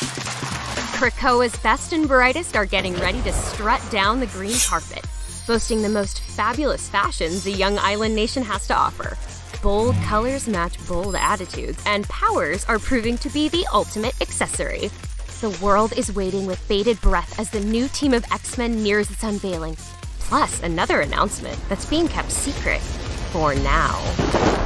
Krakoa's best and brightest are getting ready to strut down the green carpet, boasting the most fabulous fashions the young island nation has to offer. Bold colors match bold attitudes, and powers are proving to be the ultimate accessory. The world is waiting with bated breath as the new team of X-Men nears its unveiling. Plus, another announcement that's being kept secret for now.